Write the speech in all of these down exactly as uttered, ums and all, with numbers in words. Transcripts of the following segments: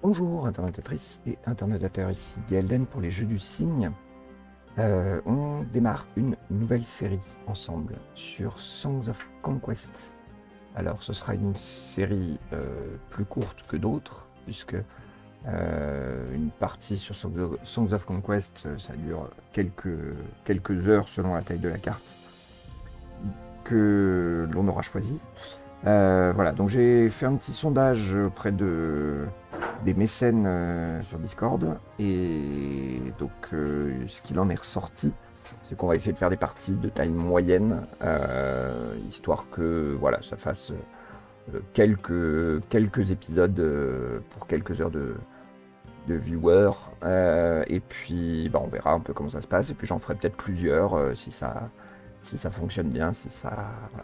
Bonjour internautatrices et internautateurs, ici Gaelden pour les Jeux du Cygne. Euh, on démarre une nouvelle série ensemble sur Songs of Conquest. Alors ce sera une série euh, plus courte que d'autres, puisque euh, une partie sur Songs of Conquest, ça dure quelques, quelques heures selon la taille de la carte que l'on aura choisi. Euh, voilà, donc j'ai fait un petit sondage auprès de, des mécènes euh, sur Discord, et donc euh, ce qu'il en est ressorti, c'est qu'on va essayer de faire des parties de taille moyenne, euh, histoire que voilà, ça fasse euh, quelques, quelques épisodes euh, pour quelques heures de, de viewers, euh, et puis bah, on verra un peu comment ça se passe, et puis j'en ferai peut-être plusieurs euh, si, ça, si ça fonctionne bien, si ça... Voilà.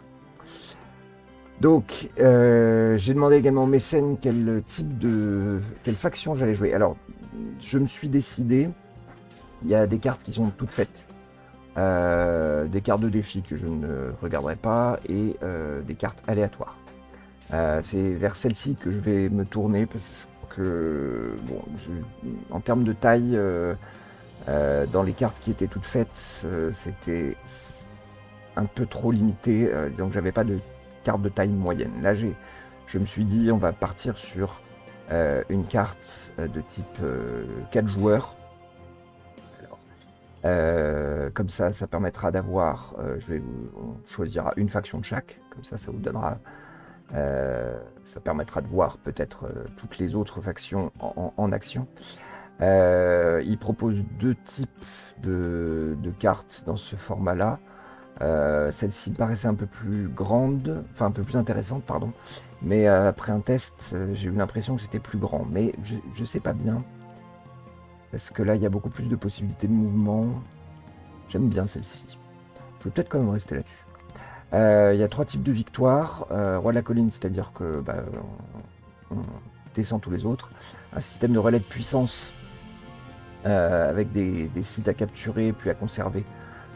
Donc, euh, j'ai demandé également aux mécènes quel type de... quelle faction j'allais jouer. Alors, je me suis décidé, il y a des cartes qui sont toutes faites, euh, des cartes de défi que je ne regarderai pas, et euh, des cartes aléatoires. Euh, c'est vers celle-ci que je vais me tourner, parce que, bon, je, en termes de taille, euh, euh, dans les cartes qui étaient toutes faites, euh, c'était un peu trop limité, euh, disons que j'avais pas de carte de taille moyenne. Là, j'ai, je me suis dit, on va partir sur euh, une carte euh, de type euh, quatre joueurs. Alors, euh, comme ça, ça permettra d'avoir, euh, je vais, on choisira une faction de chaque, comme ça, ça vous donnera, euh, ça permettra de voir peut-être euh, toutes les autres factions en, en, en action. Euh, il propose deux types de, de cartes dans ce format-là. Euh, Celle-ci me paraissait un peu plus grande, enfin un peu plus intéressante, pardon. Mais euh, après un test, euh, j'ai eu l'impression que c'était plus grand. Mais je, je sais pas bien. Parce que là, il y a beaucoup plus de possibilités de mouvement. J'aime bien celle-ci. Je vais peut-être quand même rester là-dessus. Euh, il y a trois types de victoires. Euh, Roi de la colline, c'est-à-dire que bah, on, on descend tous les autres. Un système de relais de puissance euh, avec des, des sites à capturer puis à conserver.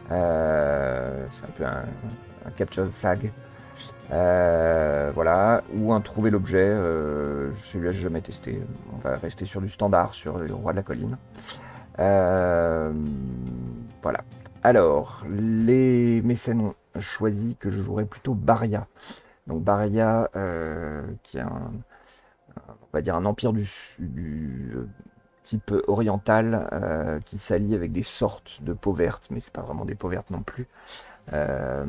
Euh, c'est un peu un, un capture flag, euh, voilà, ou un trouver l'objet. Euh, celui-là, j'ai jamais testé. On va rester sur du standard, sur le roi de la colline. Euh, voilà. Alors, les mécènes ont choisi que je jouerais plutôt Baria. Donc Baria, euh, qui est un, on va dire un empire du, du type oriental, euh, qui s'allie avec des sortes de peaux vertes, mais c'est pas vraiment des peaux vertes non plus. Euh,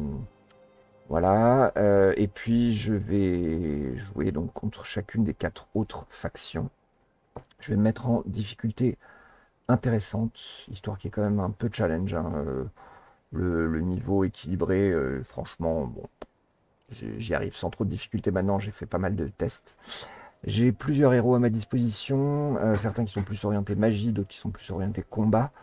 voilà. Euh, et puis je vais jouer donc contre chacune des quatre autres factions. Je vais me mettre en difficulté intéressante, histoire qu'il y ait quand même un peu de challenge. Hein. Euh, le, le niveau équilibré, euh, franchement, bon, j'y arrive sans trop de difficulté maintenant. J'ai fait pas mal de tests. J'ai plusieurs héros à ma disposition, euh, certains qui sont plus orientés magie, d'autres qui sont plus orientés combat.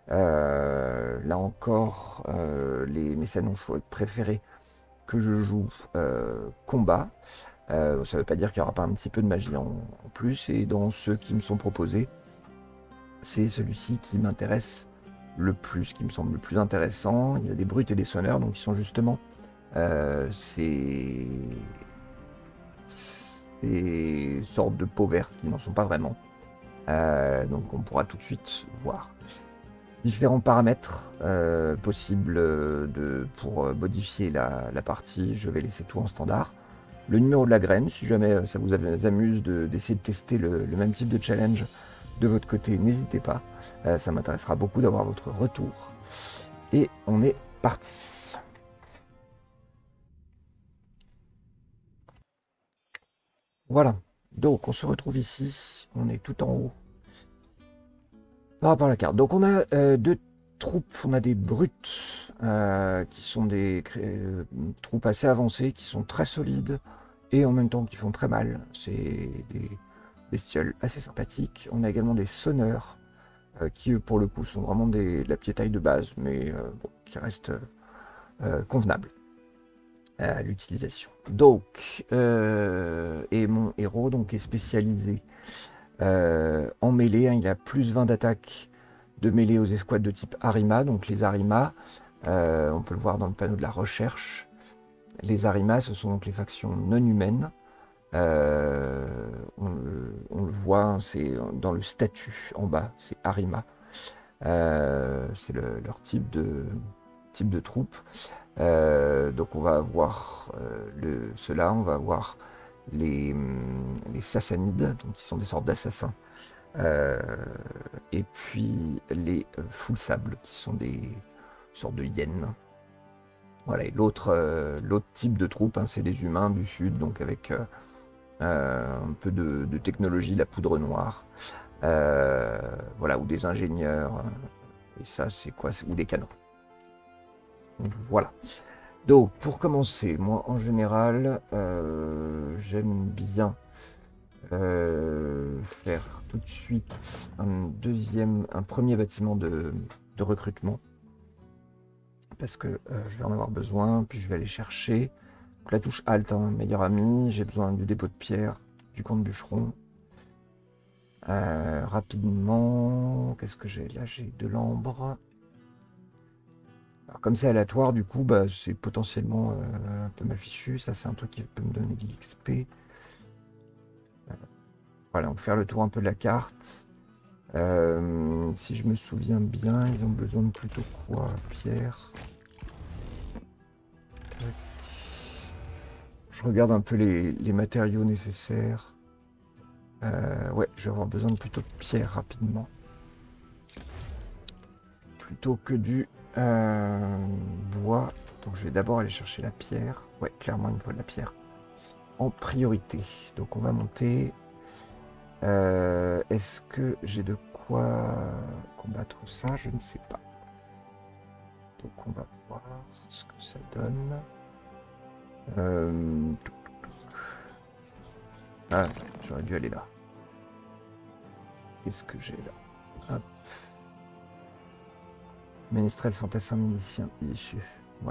Euh, là encore, euh, les mécènes ont préféré que je joue euh, combat. Euh, ça ne veut pas dire qu'il n'y aura pas un petit peu de magie en, en plus. Et dans ceux qui me sont proposés, c'est celui-ci qui m'intéresse le plus, qui me semble le plus intéressant. Il y a des brutes et des sonneurs, donc qui sont justement euh, ces... des sortes de peaux vertes qui n'en sont pas vraiment. Euh, donc on pourra tout de suite voir différents paramètres euh, possibles de, pour modifier la, la partie. Je vais laisser tout en standard. Le numéro de la graine, si jamais ça vous amuse d'essayer de, de tester le, le même type de challenge de votre côté, n'hésitez pas. Euh, ça m'intéressera beaucoup d'avoir votre retour. Et on est parti. Voilà, donc on se retrouve ici, on est tout en haut par rapport à la carte. Donc on a euh, deux troupes, on a des brutes euh, qui sont des euh, troupes assez avancées, qui sont très solides et en même temps qui font très mal. C'est des bestioles assez sympathiques. On a également des sonneurs euh, qui eux pour le coup sont vraiment des, de la pied taille de base, mais euh, bon, qui restent euh, convenables à l'utilisation. Donc, euh, et mon héros donc est spécialisé euh, en mêlée. Hein, il a plus vingt d'attaque de mêlée aux escouades de type Arima. Donc les Arima, euh, on peut le voir dans le panneau de la recherche. Les Arima, ce sont donc les factions non humaines. Euh, on, le, on le voit, hein, c'est dans le statut en bas, c'est Arima. Euh, c'est le, leur type de, type de troupe. Euh, donc on va avoir euh, le, ceux-là, on va avoir les, les Sassanides, donc qui sont des sortes d'assassins. Euh, et puis les euh, Full Sable, qui sont des sortes de hyènes. Voilà, et l'autre euh, l'autre type de troupe, hein, c'est les humains du sud, donc avec euh, euh, un peu de, de technologie, la poudre noire. Euh, voilà, ou des ingénieurs. Et ça, c'est quoi? Ou des canons. Donc, voilà. Donc, pour commencer, moi, en général, euh, j'aime bien euh, faire tout de suite un deuxième, un premier bâtiment de, de recrutement. Parce que euh, je vais en avoir besoin, puis je vais aller chercher. Donc, la touche Alt, hein, meilleur ami, j'ai besoin du dépôt de pierre, du compte bûcheron. Euh, rapidement, qu'est-ce que j'ai là? J'ai de l'ambre. Alors, comme c'est aléatoire, du coup, bah, c'est potentiellement euh, un peu mal fichu. Ça, c'est un truc qui peut me donner de l'X P. Euh, voilà, on va faire le tour un peu de la carte. Euh, si je me souviens bien, ils ont besoin de plutôt quoi? Pierre. Je regarde un peu les, les matériaux nécessaires. Euh, ouais, je vais avoir besoin de plutôt de pierre rapidement. Plutôt que du euh, bois. Donc je vais d'abord aller chercher la pierre. Ouais, clairement il me faut de la pierre. En priorité. Donc on va monter. Euh, Est-ce que j'ai de quoi combattre ça? Je ne sais pas. Donc on va voir ce que ça donne. Euh... Ah, j'aurais dû aller là. Qu'est-ce que j'ai là? Hop. Ménestrel, fantassin, milicien, issu. Ouais.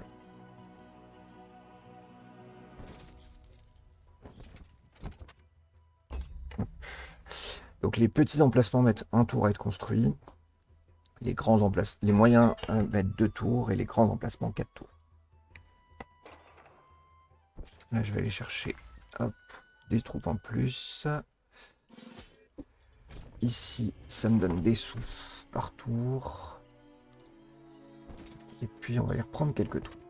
Donc les petits emplacements mettent un tour à être construit. Les grands emplacements, les moyens euh, mettent deux tours et les grands emplacements quatre tours. Là je vais aller chercher hop, des troupes en plus. Ici ça me donne des sous par tour. Et puis on va y reprendre quelques troupes.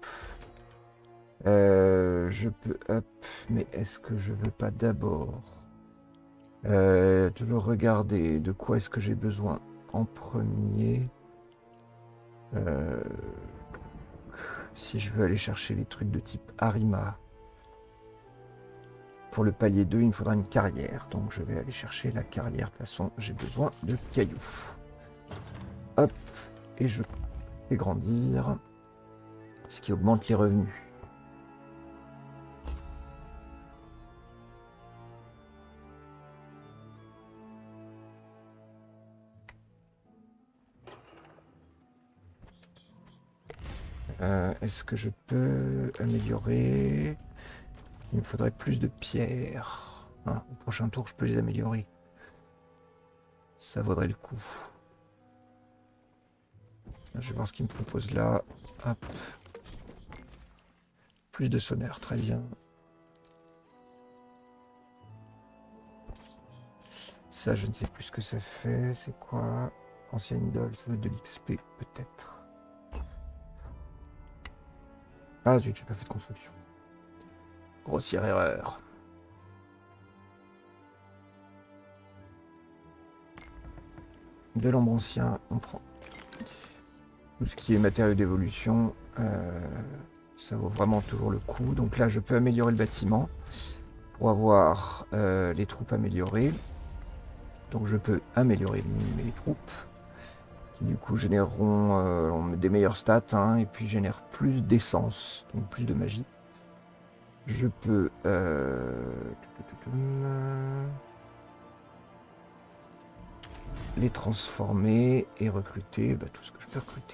Euh, je peux hop, mais est-ce que je veux pas d'abord euh, toujours regarder de quoi est-ce que j'ai besoin en premier. Euh, si je veux aller chercher les trucs de type Arima. Pour le palier deux, il me faudra une carrière. Donc je vais aller chercher la carrière. De toute façon, j'ai besoin de cailloux. Hop, et je fais grandir. Ce qui augmente les revenus. Euh, Est-ce que je peux améliorer? Il me faudrait plus de pierres. Hein, au prochain tour, je peux les améliorer. Ça vaudrait le coup. Je vais voir ce qu'il me propose là. Hop. Plus de sonneurs, très bien. Ça, je ne sais plus ce que ça fait. C'est quoi? Ancienne idole, ça doit être de l'X P, peut-être. Ah zut, j'ai pas fait de construction. Grossière erreur. De l'ambre ancien, on prend. Tout ce qui est matériaux d'évolution, euh, ça vaut vraiment toujours le coup. Donc là, je peux améliorer le bâtiment pour avoir euh, les troupes améliorées. Donc je peux améliorer mes troupes, qui du coup généreront euh, des meilleures stats, hein, et puis génèrent plus d'essence, donc plus de magie. Je peux... Euh, les transformer et recruter bah, tout ce que je peux recruter.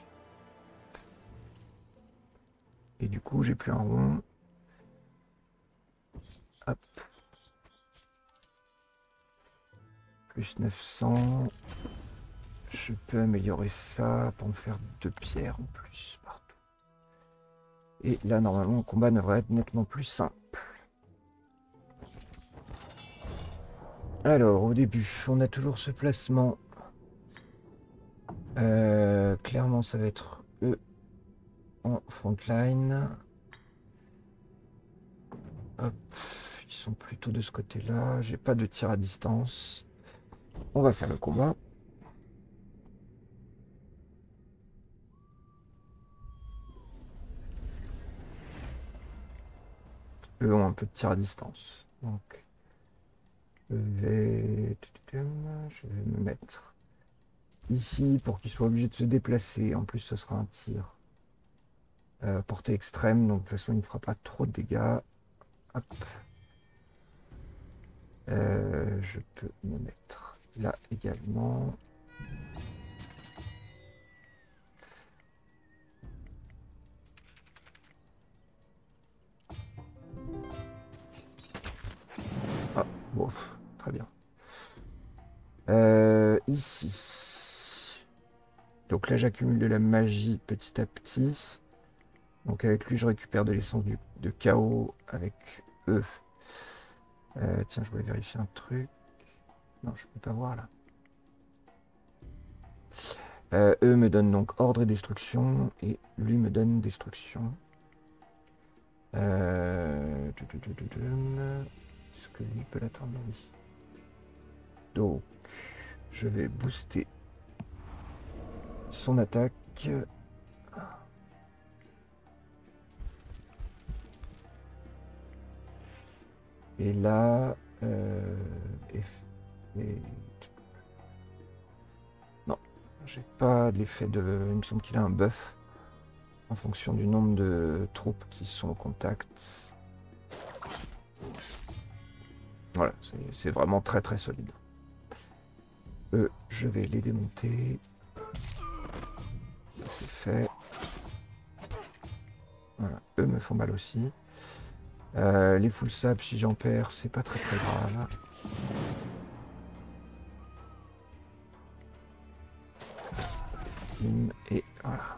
Et du coup, j'ai plus un rond. Hop. Plus neuf cents. Je peux améliorer ça pour me faire deux pierres en plus partout. Et là, normalement, le combat devrait être nettement plus simple. Alors, au début, on a toujours ce placement. Euh, clairement, ça va être eux en frontline. Hop, ils sont plutôt de ce côté-là. J'ai pas de tir à distance. On va faire le combat. Eux ont un peu de tir à distance. Donc, je vais, je vais me mettre ici pour qu'ils soient obligés de se déplacer. En plus, ce sera un tir euh, portée extrême. Donc, de toute façon, il ne fera pas trop de dégâts. Hop. Euh, je peux me mettre là également. Ah, bon, très bien. Euh, ici. Donc là, j'accumule de la magie petit à petit. Donc avec lui, je récupère de l'essence de chaos. Avec eux. Euh, tiens, je voulais vérifier un truc. Non, je peux pas voir là. Euh, eux me donnent donc ordre et destruction. Et lui me donne destruction. Euh... Est-ce que lui peut l'atteindre? Oui. Donc, je vais booster son attaque. Et là, euh, et, et... non, j'ai pas l'effet de. Il me semble qu'il a un buff en fonction du nombre de troupes qui sont au contact. Voilà, c'est vraiment très très solide. Eux, je vais les démonter. Ça c'est fait. Voilà, eux me font mal aussi. Euh, les full sap, si j'en perds, c'est pas très très grave. Et voilà.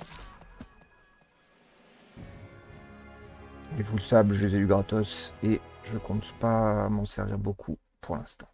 Les full sap, je les ai eu gratos et je compte pas m'en servir beaucoup pour l'instant.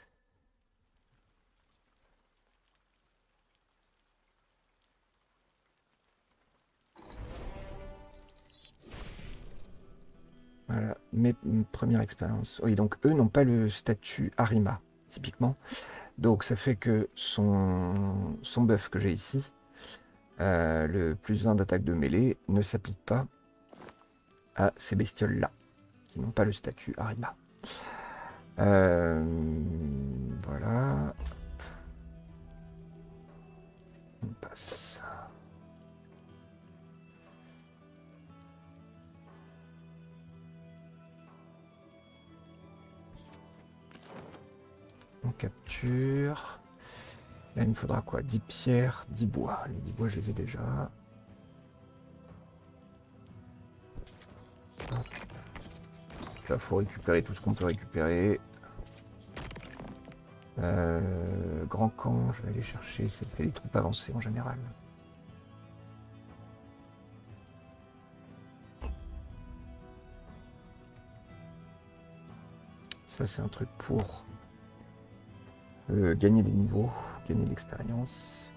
Voilà, mes, mes premières expériences. Oui, donc eux n'ont pas le statut Arima, typiquement. Donc ça fait que son, son buff que j'ai ici, euh, le plus un d'attaque de mêlée, ne s'applique pas à ces bestioles-là, qui n'ont pas le statut Arima. Euh, voilà. On passe. On capture. Là, il me faudra quoi? dix pierres, dix bois. Les dix bois, je les ai déjà. Là, il faut récupérer tout ce qu'on peut récupérer. Euh, grand camp, je vais aller chercher. Ça fait des troupes avancées en général. Ça, c'est un truc pour euh, gagner des niveaux, gagner de l'expérience.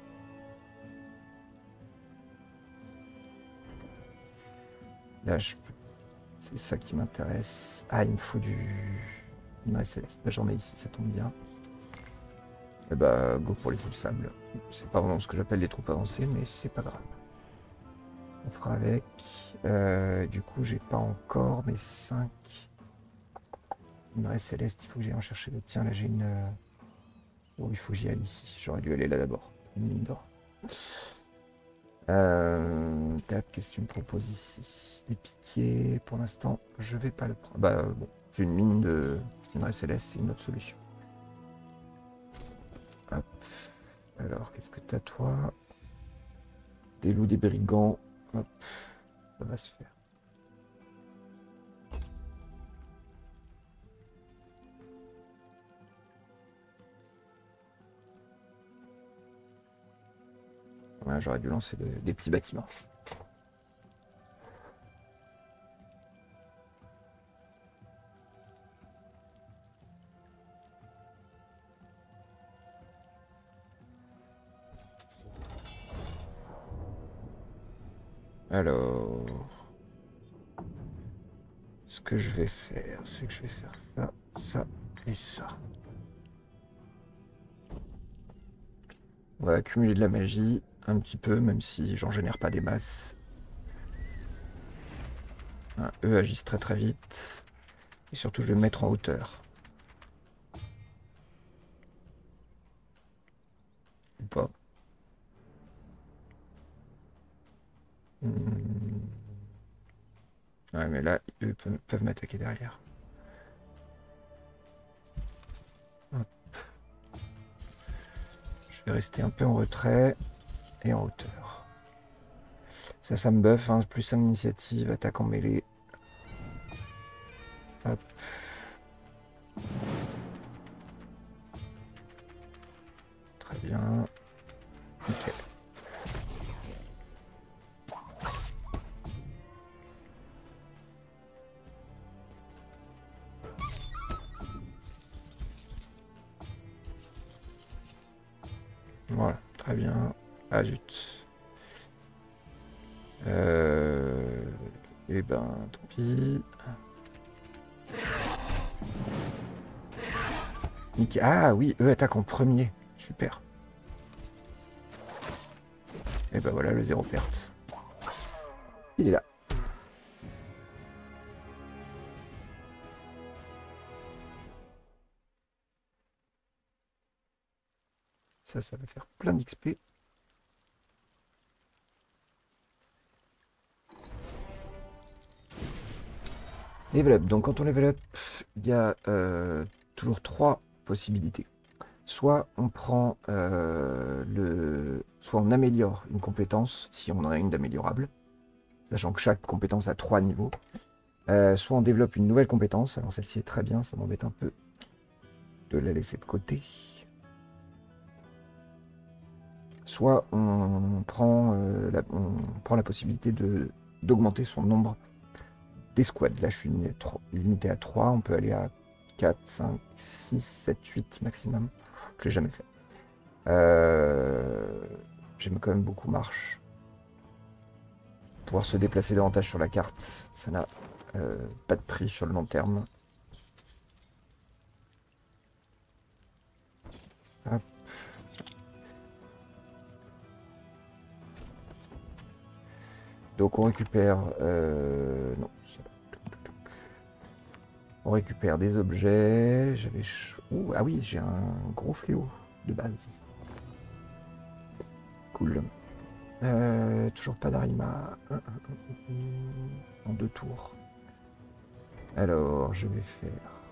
Là, je... c'est ça qui m'intéresse. Ah, il me faut du minerai céleste. Bah, j'en ai ici, ça tombe bien. Et bah, go pour les full sable. C'est pas vraiment ce que j'appelle les troupes avancées, mais c'est pas grave. On fera avec. Euh, du coup, j'ai pas encore mes cinq minerai céleste. Il faut que j'aille en chercher d'autres. Tiens, là, j'ai une. Oh, il faut que j'y aille ici. J'aurais dû aller là d'abord. Une mine d'or. Euh, qu'est-ce que tu me proposes ici? Des piquets, pour l'instant, je vais pas le prendre. Bah bon, j'ai une mine de minerai céleste, c'est une autre solution. Hop. Alors, qu'est-ce que t'as toi? Des loups, des brigands. Hop. Ça va se faire. Ouais, j'aurais dû lancer de, des petits bâtiments. Alors, ce que je vais faire, c'est que je vais faire ça, ça et ça. On va accumuler de la magie, un petit peu, même si j'en génère pas des masses. Un eux agissent très très vite. Et surtout, je vais me mettre en hauteur. Ou pas. Hmm. Ouais, mais là, eux peuvent, peuvent m'attaquer derrière. Hop. Je vais rester un peu en retrait et en hauteur. Ça, ça me buff, hein, plus un initiative, attaque en mêlée. Hop. Très bien. Nickel. Voilà, très bien. Ah zut. Euh... Eh ben, tant pis. Nickel. Ah oui, eux attaquent en premier. Super. Et ben voilà, le zéro perte. Il est là. Ça, ça va faire plein d'X P. Level up. Donc quand on level up, il y a euh, toujours trois possibilités. Soit on prend euh, le... Soit on améliore une compétence, si on en a une d'améliorable, sachant que chaque compétence a trois niveaux. Euh, soit on développe une nouvelle compétence, alors celle-ci est très bien, ça m'embête un peu de la laisser de côté. Soit on prend, euh, la, on prend la possibilité de d'augmenter son nombre d'escouades. Là je suis limité à trois, on peut aller à quatre, cinq, six, sept, huit maximum. Je l'ai jamais fait. Euh, J'aime quand même beaucoup marche. Pouvoir se déplacer davantage sur la carte, ça n'a euh, pas de prix sur le long terme. Hop. Donc on récupère... Euh, non. On récupère des objets. J'avais... Ouh, ah oui, j'ai un gros fléau de base. Cool. Euh, toujours pas d'Arima. En deux tours. Alors, je vais faire...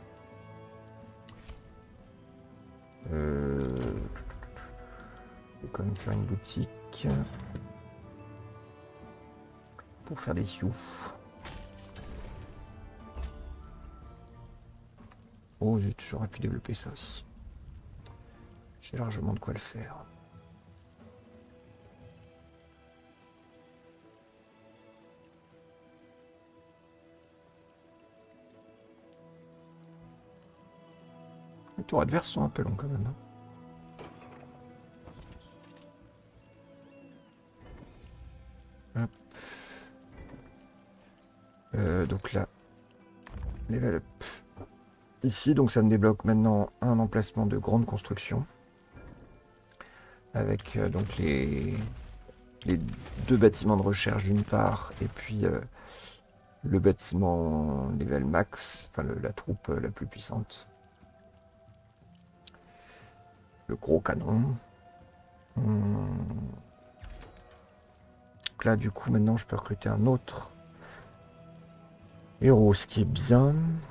Euh... Je vais quand même faire une boutique. Pour faire des sioux. Oh zut, j'aurais pu développer ça aussi. J'ai largement de quoi le faire. Les tours adverses sont un peu longs quand même. Hein. Hop. Euh, donc là, level up. Ici, donc ça me débloque maintenant un emplacement de grande construction. Avec euh, donc les, les deux bâtiments de recherche d'une part, et puis euh, le bâtiment level max, enfin le, la troupe euh, la plus puissante. Le gros canon. Hum. Donc là, du coup, maintenant, je peux recruter un autre héros, ce qui est bien.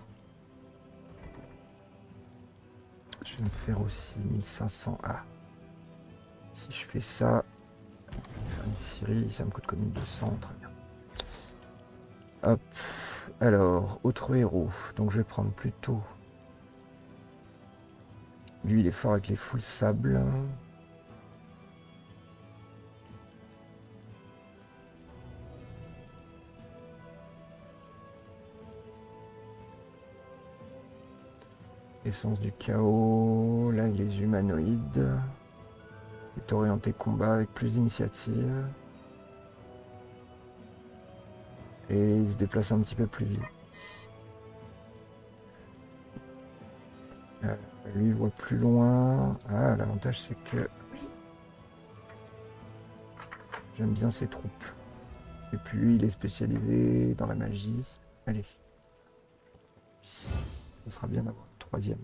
Je vais me faire aussi mille cinq cents. Ah. Si je fais ça, faire une Syrie, ça me coûte comme mille deux cents, très bien. Hop. Alors, autre héros. Donc je vais prendre plutôt... Lui, il est fort avec les full sable. Essence du chaos. Là, il est humanoïde. Il est orienté combat avec plus d'initiative. Et il se déplace un petit peu plus vite. Euh, lui, il voit plus loin. Ah, l'avantage, c'est que j'aime bien ses troupes. Et puis lui, il est spécialisé dans la magie. Allez. Ça sera bien d'avoir un troisième.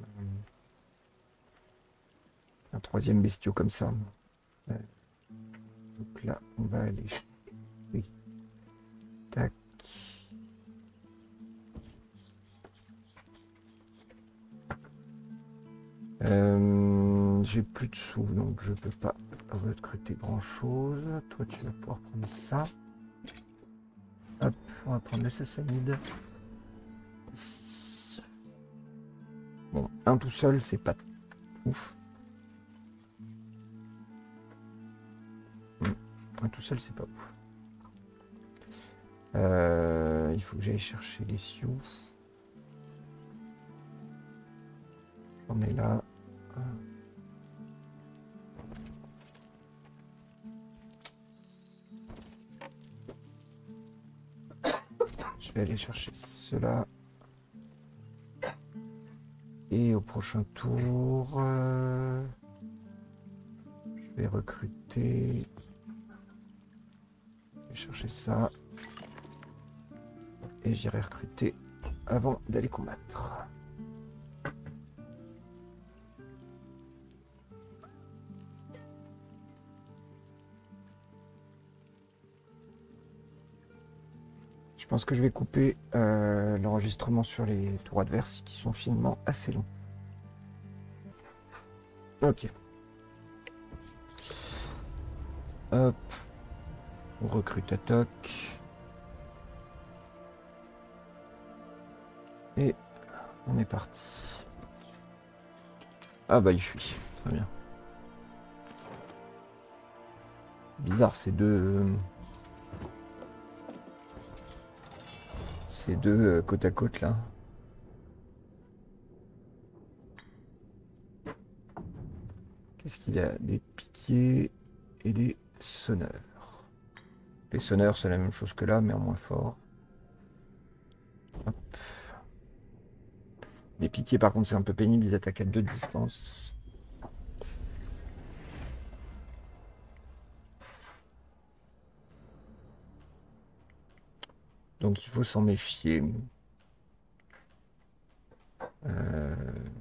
Un troisième bestiau comme ça. Euh, donc là, on va aller. Oui. Tac. Euh, j'ai plus de sous, donc je peux pas recruter grand chose. Toi, tu vas pouvoir prendre ça. Hop, on va prendre le sassanide. Ici. Bon, un tout seul, c'est pas ouf. Un tout seul, c'est pas ouf. Euh, il faut que j'aille chercher les sioux. On est là. Je vais aller chercher cela. Et au prochain tour, euh, je vais recruter. Je vais chercher ça. Et j'irai recruter avant d'aller combattre. Je pense que je vais couper euh, l'enregistrement sur les tours adverses qui sont finalement assez longs. Ok. Hop. On recrute attaque. Et on est parti. Ah bah il fuit. Très bien. Bizarre ces deux... Ces deux euh, côte à côte là. Qu'est-ce qu'il y a? Des piquiers et des sonneurs. Les sonneurs c'est la même chose que là mais en moins fort. Hop. Les piquiers par contre c'est un peu pénible, ils attaquent à deux de distance. Donc il faut s'en méfier. Euh...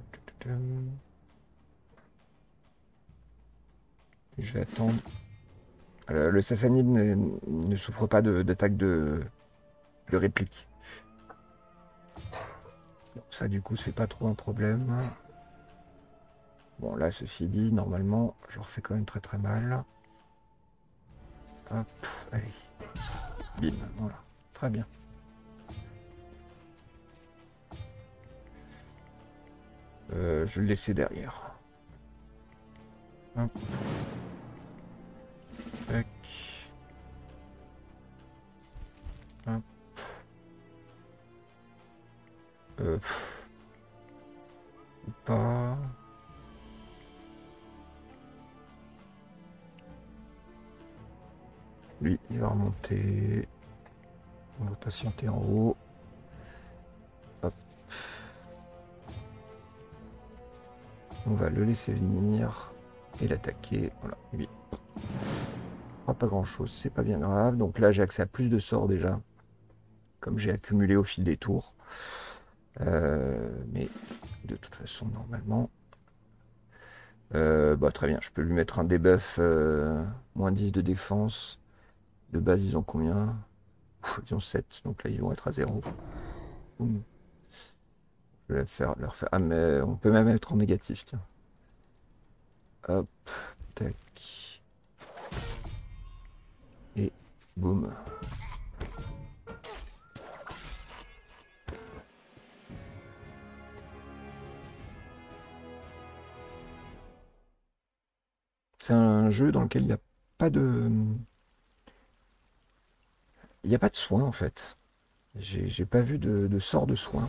Je vais attendre. Euh, le Sassanide ne, ne souffre pas d'attaque de, de, de réplique. Donc ça du coup c'est pas trop un problème. Bon là ceci dit, normalement je leur fais quand même très très mal. Hop, allez. Bim, voilà. Très bien. Euh, je vais le laisser derrière. Hop. Tac. Hop. Euh, ou pas. Lui, il va remonter. On va patienter en haut. Hop. On va le laisser venir et l'attaquer. Voilà, lui. Pas grand chose, c'est pas bien grave. Donc là, j'ai accès à plus de sorts déjà, comme j'ai accumulé au fil des tours. Euh, mais de toute façon, normalement, euh, bah, très bien. Je peux lui mettre un debuff euh, moins dix de défense. De base, ils ont combien? Ils ont sept, donc là, ils vont être à zéro. Boum. Je vais faire, leur faire. Ah, mais on peut même être en négatif, tiens. Hop, tac. Et boum. C'est un jeu dans lequel il n'y a pas de... Il n'y a pas de soin en fait. J'ai pas vu de, de sort de soin.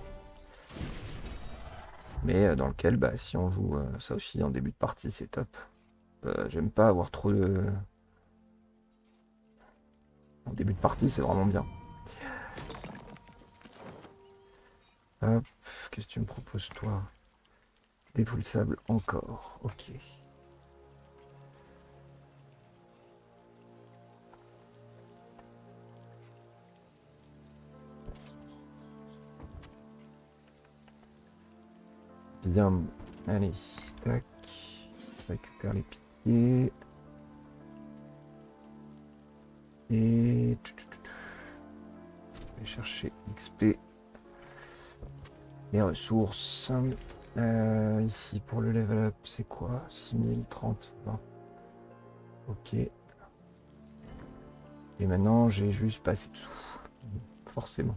Mais dans lequel, bah, si on joue euh, ça aussi en début de partie, c'est top. Euh, J'aime pas avoir trop de... En début de partie, c'est vraiment bien. Hop, qu'est-ce que tu me proposes toi? Des foules sable encore, ok. Bien, allez, tac, je récupère les piquets. Et je vais chercher X P. Les ressources. Euh, ici pour le level up, c'est quoi? six mille, trente, vingt. Ok. Et maintenant, j'ai juste pas assez de sous. Forcément.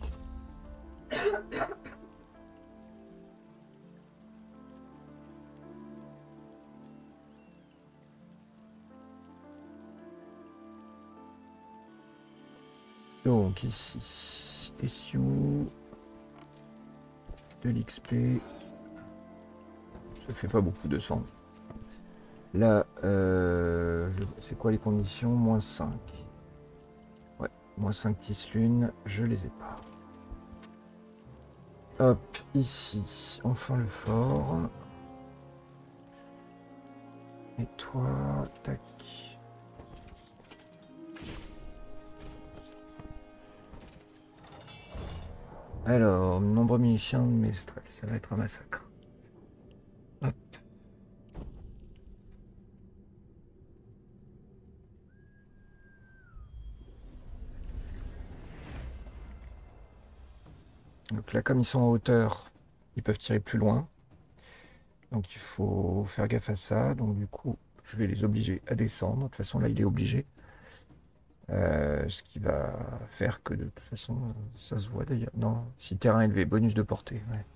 Donc ici, station de l'X P. Ça fait pas beaucoup de sang. Là, euh, c'est quoi les conditions? Moins cinq. Ouais, moins cinq tislunes, je les ai pas. Hop, ici, enfin le fort. Et toi, tac. Alors, nombre munitions de Mestral, ça va être un massacre. Hop. Donc là, comme ils sont en hauteur, ils peuvent tirer plus loin. Donc il faut faire gaffe à ça. Donc du coup, je vais les obliger à descendre. De toute façon, là, il est obligé. Euh, ce qui va faire que de toute façon, ça se voit d'ailleurs. Non, si terrain élevé, bonus de portée. Ouais.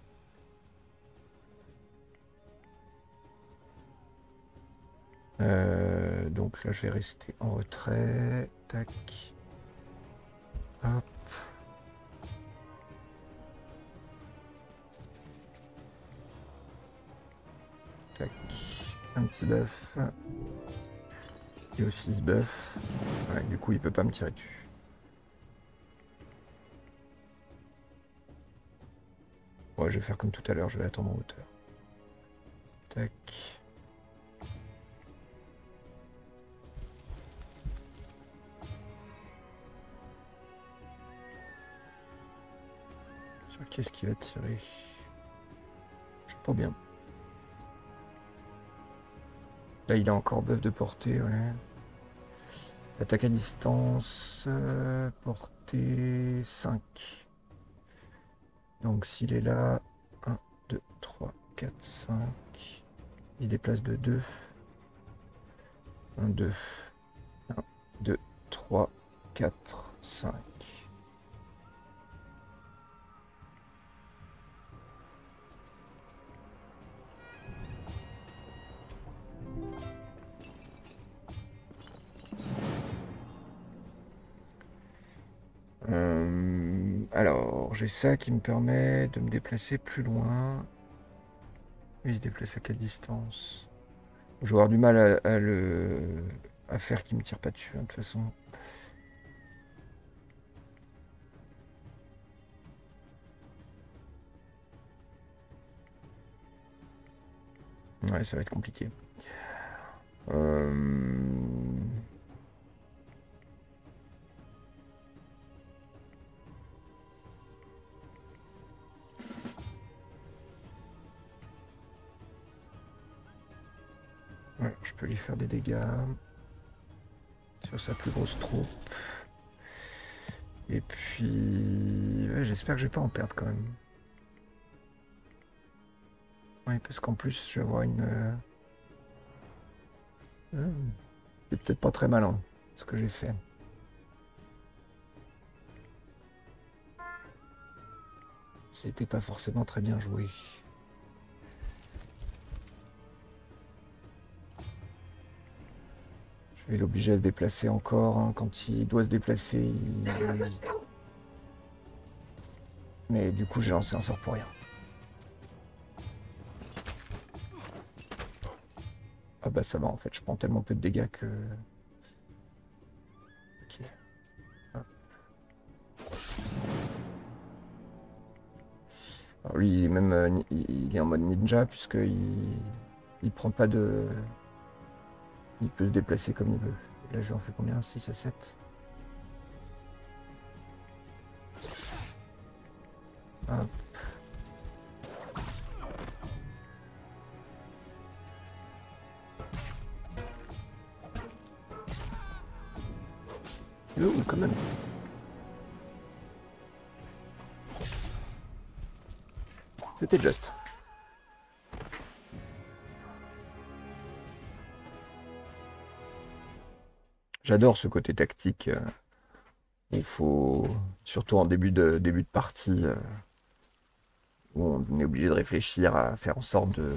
Euh, donc là, je vais rester en retrait. Tac. Hop. Tac. Un petit buff. Et aussi ce buff. Ouais, du coup, il peut pas me tirer dessus. Ouais, je vais faire comme tout à l'heure, je vais attendre en hauteur. Tac. Sur qu'est-ce qui va tirer? Je sais pas bien. Là, il a encore buff de portée, ouais. Attaque à distance, euh, portée cinq. Donc s'il est là, un, deux, trois, quatre, cinq. Il déplace de deux. un, deux. un, deux, trois, quatre, cinq. Euh, alors, j'ai ça qui me permet de me déplacer plus loin. Il se déplace à quelle distance? Je vais avoir du mal à, à le à faire qu'il me tire pas dessus, hein, de toute façon. Ouais, ça va être compliqué. Euh... Ouais, je peux lui faire des dégâts sur sa plus grosse troupe. Et puis... Ouais, j'espère que je vais pas en perdre quand même. Oui, parce qu'en plus, je vais avoir une... Euh... Euh... C'est peut-être pas très malin, ce que j'ai fait. C'était pas forcément très bien joué. Je vais l'obliger à se déplacer encore. Hein. Quand il doit se déplacer, il... Mais du coup, j'ai lancé un sort pour rien. Ah bah ça va, en fait, je prends tellement peu de dégâts que... Ok. Hop. Alors lui, il est même euh, ni- il est en mode ninja, puisqu'il il prend pas de... Il peut se déplacer comme il veut. Là, je lui en fais combien? Six à sept. Hop. Oh, quand même. C'était juste. J'adore ce côté tactique. euh, Il faut, surtout en début de, début de partie, euh, où on est obligé de réfléchir à faire en sorte de,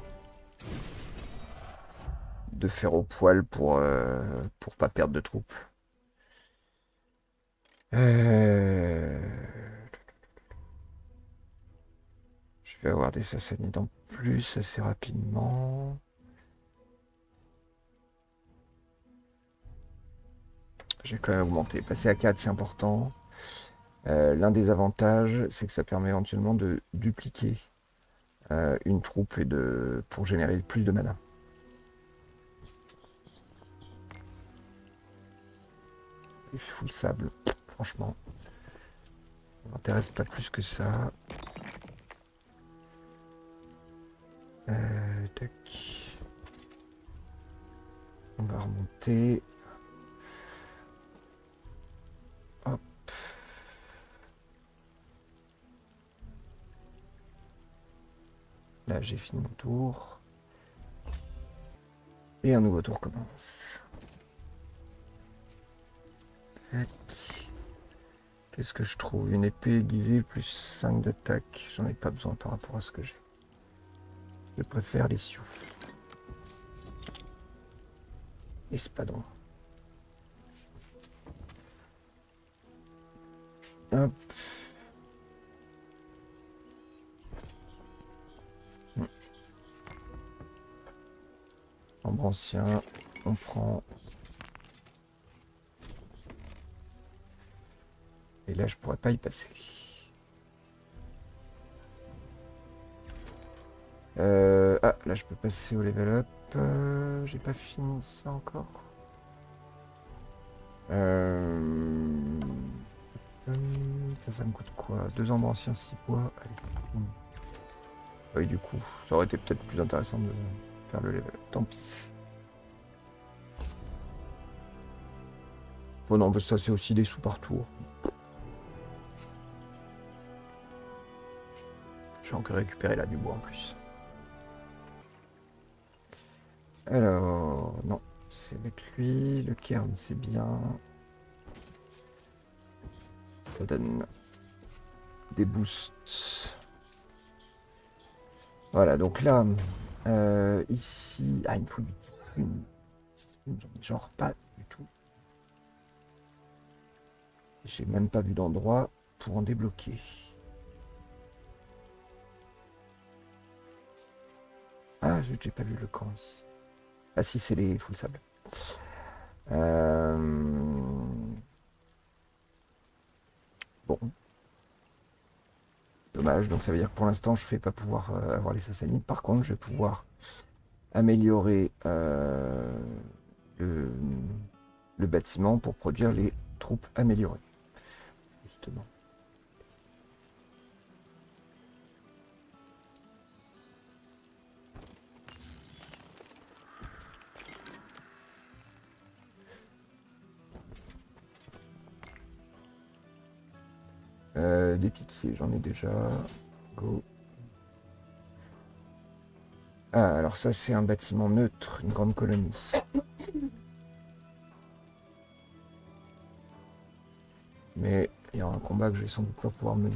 de faire au poil pour, euh, pour pas perdre de troupes. Euh, Je vais avoir des sassanides en plus assez rapidement. Je vais quand même augmenter. Passer à quatre, c'est important. Euh, L'un des avantages, c'est que ça permet éventuellement de dupliquer euh, une troupe et de, pour générer plus de mana. Il fout le sable, franchement. Ça m'intéresse pas plus que ça. Euh, tac. On va remonter. Hop. Là, j'ai fini mon tour. Et un nouveau tour commence. Tac. Qu'est-ce que je trouve? Une épée aiguisée plus cinq d'attaque. J'en ai pas besoin par rapport à ce que j'ai. Je préfère les sioux. Espadon. Hop. Ambre ancien. On prend. Et là, je pourrais pas y passer. Euh, ah, là, je peux passer au level up. Euh, J'ai pas fini ça encore. Euh... hum, Ça, ça me coûte quoi? Deux ambres anciens, six bois. Allez. Hum. Oui, du coup, ça aurait été peut-être plus intéressant de faire le level up. Tant pis. Bon, non, ça, c'est aussi des sous par tour. Je vais encore récupérer là du bois en plus. Alors, non, c'est avec lui. Le cairn, c'est bien. Ça donne des boosts. Voilà, donc là, euh, ici... Ah, il me faut du titune. J'en ai genre pas du tout. J'ai même pas vu d'endroit pour en débloquer. Ah, j'ai pas vu le camp ici. Ah si, c'est les full sable. Euh... Bon. Dommage, donc ça veut dire que pour l'instant je ne vais pas pouvoir euh, avoir les sassanides. Par contre, je vais pouvoir améliorer euh, le, le bâtiment pour produire les troupes améliorées. Justement. Euh, des piquiers, j'en ai déjà. Go. Ah, alors ça c'est un bâtiment neutre, une grande colonie. Mais il y aura un combat que je vais sans doute pas pouvoir mener.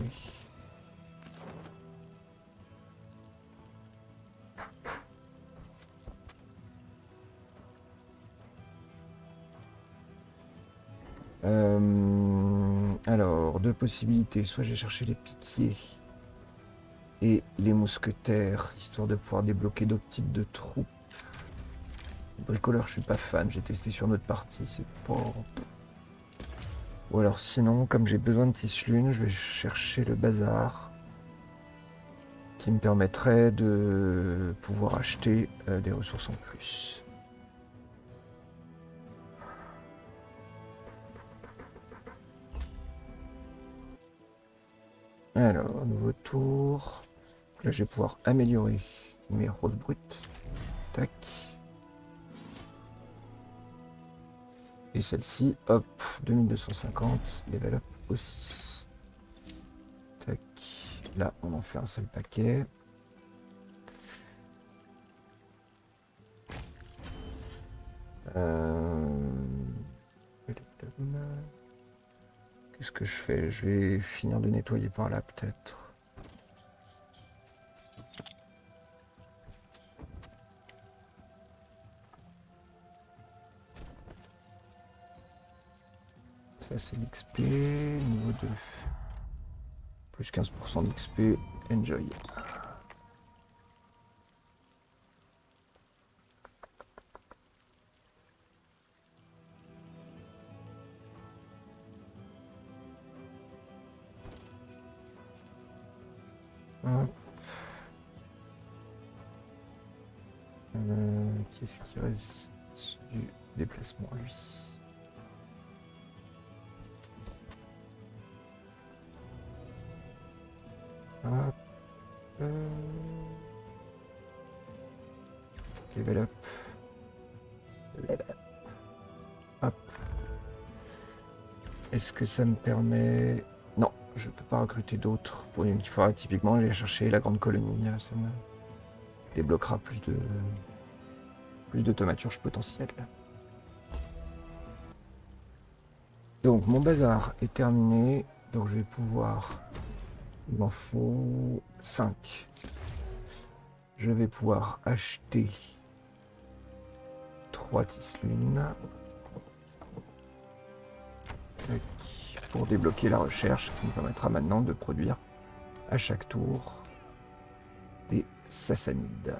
Euh, alors, deux possibilités. Soit j'ai cherché les piquiers et les mousquetaires, histoire de pouvoir débloquer d'autres types de troupes. Bricoleur, je suis pas fan. J'ai testé sur notre partie, c'est pas... Ou alors sinon, comme j'ai besoin de Tisselune, je vais chercher le bazar. qui me permettrait de pouvoir acheter euh, des ressources en plus. Alors, nouveau tour. Là, je vais pouvoir améliorer mes roses brutes. Tac. Et celle-ci, hop, deux mille deux cent cinquante, level up aussi. Tac. Là, on en fait un seul paquet. Euh... Qu'est-ce que je fais? Je vais finir de nettoyer par là, peut-être. Ça, c'est l'X P. Niveau deux. Plus quinze pour cent d'X P. Enjoy. Hop. Euh, Qu'est-ce qui reste du déplacement, lui? Hop. Euh... Level up. Level up. Hop. Est-ce que ça me permet... Non, je peux pas recruter d'autres pour une fois. Typiquement, aller chercher la grande colonie. Ça me débloquera plus de plus de thaumaturge potentielle. Donc, mon bazar est terminé. Donc, je vais pouvoir... Il m'en faut cinq. Je vais pouvoir acheter trois tislunes pour débloquer la recherche qui me permettra maintenant de produire à chaque tour des sassanides.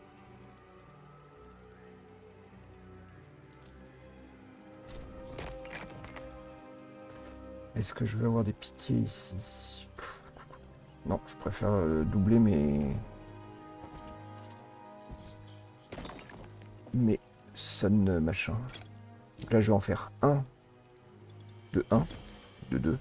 Est-ce que je veux avoir des piquets ici? Non, je préfère euh, doubler mes... mes sun machin. Donc là, je vais en faire un de un, de deux.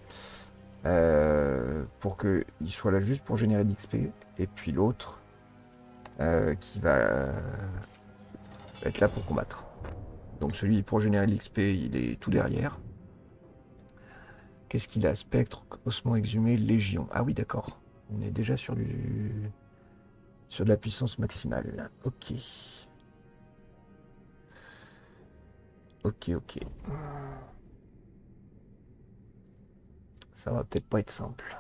Euh, pour qu'il soit là juste pour générer de l'X P. Et puis l'autre euh, qui va euh, être là pour combattre. Donc celui pour générer de l'X P, il est tout derrière. Qu'est-ce qu'il a? Spectre, ossement exhumé, légion. Ah oui, d'accord. On est déjà sur du sur de la puissance maximale. Ok. Ok, ok. Ça va peut-être pas être simple.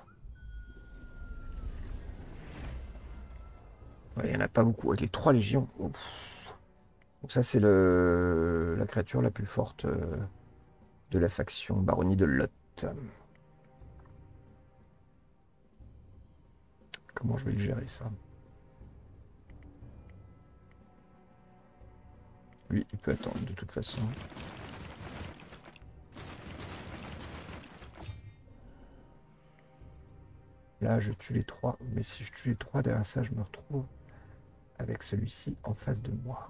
Ouais, il n'y en a pas beaucoup. Avec les trois légions. Ouf. Donc ça, c'est le la créature la plus forte euh, de la faction Baronnie de Lot. Comment je vais le gérer, ça? Lui, il peut attendre de toute façon. Là, je tue les trois. Mais si je tue les trois, derrière ça, je me retrouve avec celui-ci en face de moi.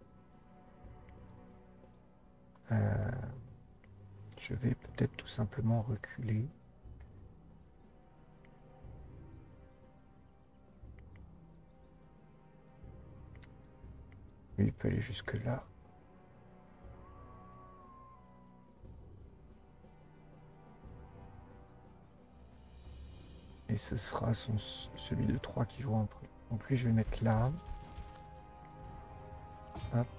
Euh, je vais peut-être tout simplement reculer. Lui, il peut aller jusque là. Et ce sera son, celui de trois qui jouera en premier. Donc lui, je vais le mettre là. Hop.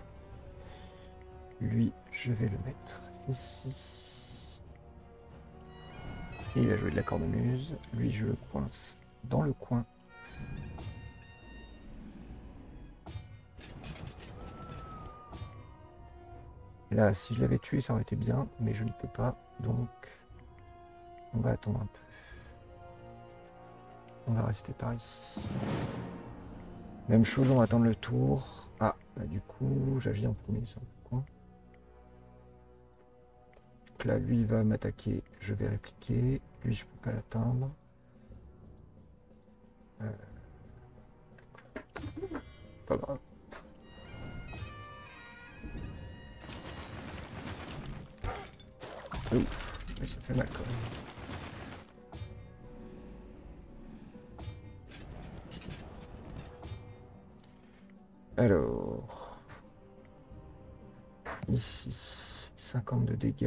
Lui, je vais le mettre ici. Et il va jouer de la cornemuse. Lui, je le coince dans le coin. Là, si je l'avais tué, ça aurait été bien, mais je ne peux pas. Donc, on va attendre un peu. On va rester par ici. Même chose, on va attendre le tour. Ah, bah du coup, j'agis en premier sur le coin. Donc là, lui, il va m'attaquer. Je vais répliquer. Lui, je peux pas l'atteindre. Euh... Pas grave. Ouf, mais ça fait mal quand même. Alors, ici, cinquante de dégâts.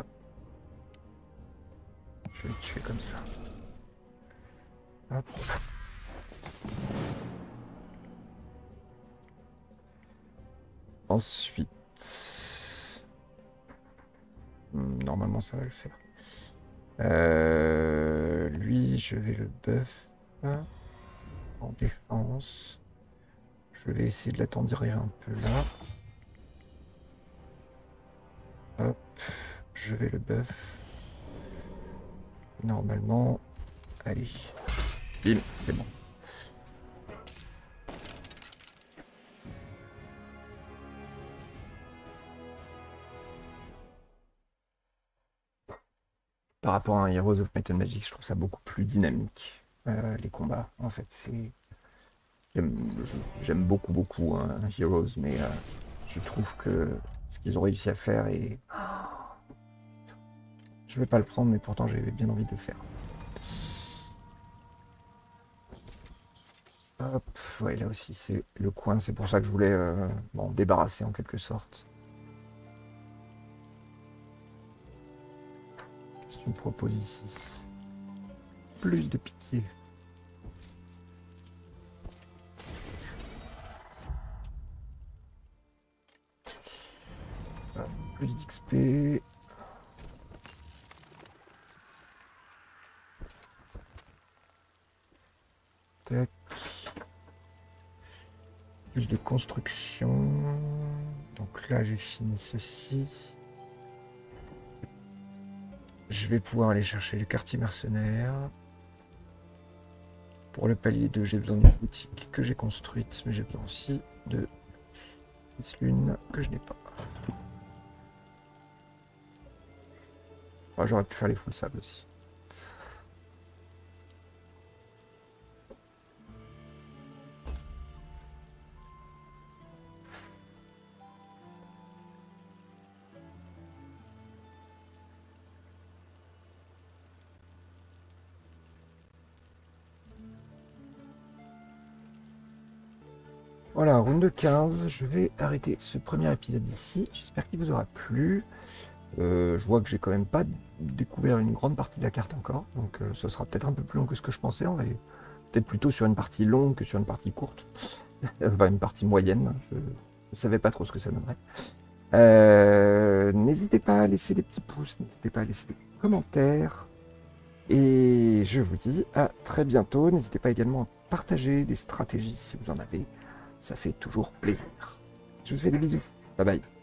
Je vais le tuer comme ça. Hop. Ensuite, normalement ça va le faire. Euh, lui, je vais le buff en défense. Je vais essayer de l'attendrir un peu là. Hop, je vais le buff. Normalement, allez, bim, c'est bon. Par rapport à un Heroes of Might and Magic, je trouve ça beaucoup plus dynamique, euh, les combats. En fait, c'est... J'aime beaucoup, beaucoup hein, Heroes, mais euh, je trouve que ce qu'ils ont réussi à faire est... Je vais pas le prendre, mais pourtant j'avais bien envie de le faire. Hop, ouais, là aussi c'est le coin, c'est pour ça que je voulais euh, m'en débarrasser en quelque sorte. Qu'est-ce que tu me proposes ici? Plus de pitié. Ah, plus d'X P. Tac. Plus de construction. Donc là j'ai fini ceci. Je vais pouvoir aller chercher le quartier mercenaire. Pour le palier deux, j'ai besoin d'une boutique que j'ai construite, mais j'ai besoin aussi de lune que je n'ai pas. Oh, j'aurais pu faire les full sable aussi. Voilà, round quinze, je vais arrêter ce premier épisode ici. J'espère qu'il vous aura plu. Euh, je vois que j'ai quand même pas découvert une grande partie de la carte encore, donc euh, ce sera peut-être un peu plus long que ce que je pensais. On va peut-être plutôt sur une partie longue que sur une partie courte. Enfin, une partie moyenne. Je ne savais pas trop ce que ça donnerait. Euh, n'hésitez pas à laisser des petits pouces, n'hésitez pas à laisser des commentaires. Et je vous dis à très bientôt. N'hésitez pas également à partager des stratégies si vous en avez. Ça fait toujours plaisir. Je vous fais des bisous. Bye bye.